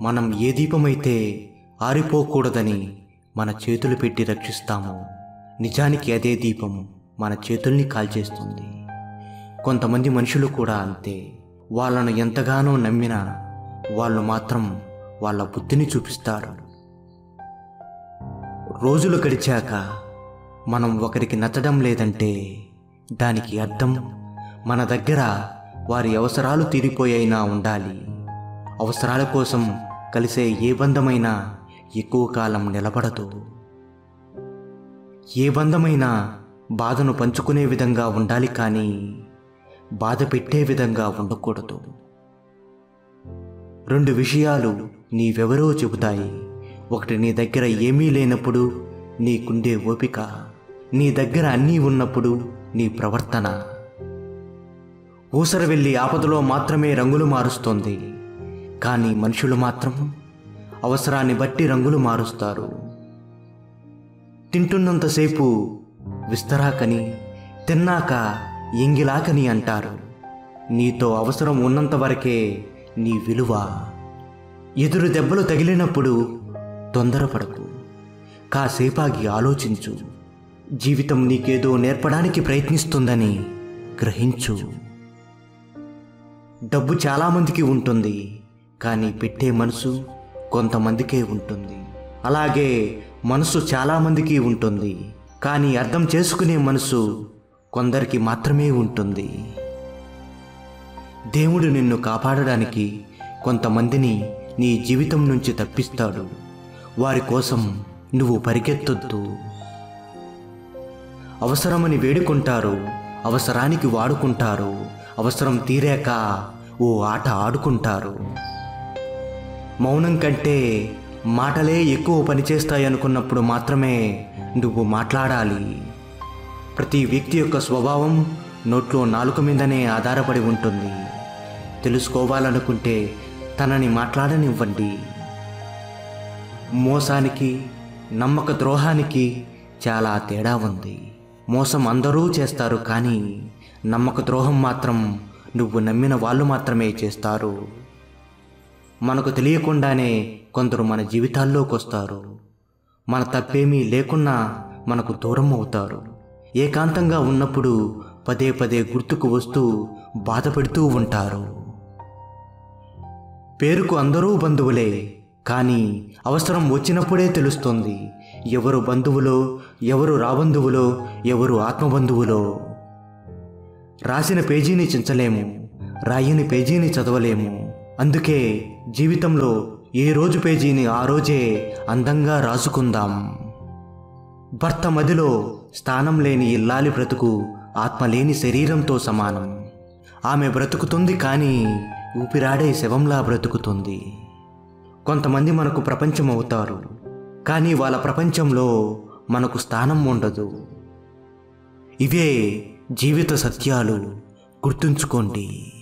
మనం ఏ దీపమైతే ఆరిపోకూడదని మన చేతులు పెట్టి రక్షిస్తామో నిజానికి అదే దీపం మన చేతుల్ని కాల్చేస్తుంది. కొంతమంది మనుషులు కూడా అంతే. వాళ్ళను ఎంతగానో నమ్మినా వాళ్ళు మాత్రం వాళ్ళ బుద్ధిని చూపిస్తారు. రోజులు గడిచాక మనం ఒకరికి నచ్చడం లేదంటే దానికి అర్థం మన దగ్గర వారి అవసరాలు తీరిపోయినా ఉండాలి. అవసరాల కోసం కలిసే ఏ బంధమైనా ఎక్కువ కాలం నిలబడదు. ఏ బంధమైనా బాధను పంచుకునే విధంగా ఉండాలి, కానీ బాధ పెట్టే విధంగా ఉండకూడదు. 2 విషయాలు నీవెవరో చెబుతాయి. ఒకటి, నీ దగ్గర ఏమీ లేనప్పుడు నీకుండే ఓపిక, నీ దగ్గర అన్నీ ఉన్నప్పుడు నీ ప్రవర్తన. ఊసర వెళ్ళి ఆపదలో మాత్రమే రంగులు మారుస్తుంది, కానీ మనుషులు మాత్రం అవసరాన్ని బట్టి రంగులు మారుస్తారు. తింటున్నంతసేపు విస్తరాకని, తిన్నాక ఎంగిలాకని అంటారు. నీతో అవసరం ఉన్నంత వరకే నీ విలువ. ఎదురు దెబ్బలు తగిలినప్పుడు తొందరపడకు, కాసేపాగి ఆలోచించు. జీవితం నీకేదో నేర్పడానికి ప్రయత్నిస్తుందని గ్రహించు. డబ్బు చాలామందికి ఉంటుంది, కానీ పెట్టే మనసు కొంతమందికే ఉంటుంది. అలాగే మనసు చాలామందికి ఉంటుంది, కానీ అర్థం చేసుకునే మనసు కొందరికి మాత్రమే ఉంటుంది. దేవుడు నిన్ను కాపాడడానికి కొంతమందిని నీ జీవితం నుంచి తప్పిస్తాడు. వారి కోసం నువ్వు పరిగెత్తొద్దు. అవసరమని వేడుకుంటారు, అవసరానికి వాడుకుంటారు, అవసరం తీరాక ఓ ఆట ఆడుకుంటారు. మౌనం కంటే మాటలే ఎక్కువ పనిచేస్తాయనుకున్నప్పుడు మాత్రమే నువ్వు మాట్లాడాలి. ప్రతి వ్యక్తి యొక్క స్వభావం నోట్లో నాలుక మీదనే ఆధారపడి ఉంటుంది. తెలుసుకోవాలనుకుంటే తనని మాట్లాడనివ్వండి. మోసానికి, నమ్మక ద్రోహానికి చాలా తేడా ఉంది. మోసం అందరూ చేస్తారు, కానీ నమ్మక ద్రోహం మాత్రం నువ్వు నమ్మిన వాళ్ళు మాత్రమే చేస్తారు. మనకు తెలియకుండానే కొందరు మన జీవితాల్లోకి వస్తారు. మన తప్పేమీ లేకున్నా మనకు దూరం అవుతారు. ఏకాంతంగా ఉన్నప్పుడు పదే పదే గుర్తుకు వస్తూ బాధపడుతూ ఉంటారు. పేరుకు అందరూ బంధువులే, కానీ అవసరం వచ్చినప్పుడే తెలుస్తుంది ఎవరు బంధువులో, ఎవరు రాబంధువులో, ఎవరు ఆత్మబంధువులో. రాసిన పేజీని చించలేము, రాయని పేజీని చదవలేము. అందుకే జీవితంలో ఏ రోజు పేజీని ఆ రోజే అందంగా రాసుకుందాం. భర్త మదిలో స్థానం లేని ఇల్లాలి బ్రతుకు ఆత్మ లేని శరీరంతో సమానం. ఆమె బ్రతుకుతుంది, కానీ ఊపిరాడే శవంలా బ్రతుకుతుంది. కొంతమంది మనకు ప్రపంచం అవుతారు, కానీ వాళ్ళ ప్రపంచంలో మనకు స్థానం ఉండదు. ఇవే జీవిత సత్యాలు, గుర్తుంచుకోండి.